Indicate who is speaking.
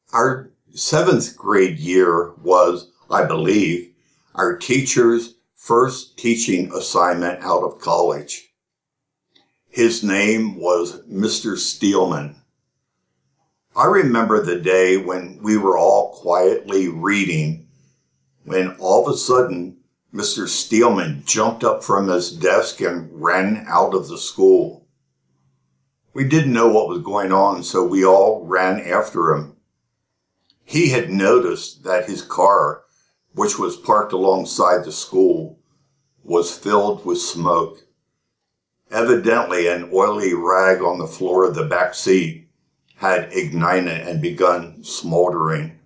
Speaker 1: Our seventh grade year was, I believe, our teacher's first teaching assignment out of college. His name was Mr. Steelman. I remember the day when we were all quietly reading, when all of a sudden Mr. Steelman jumped up from his desk and ran out of the school. We didn't know what was going on, so we all ran after him. He had noticed that his car, which was parked alongside the school, was filled with smoke. Evidently, an oily rag on the floor of the back seat had ignited and begun smoldering.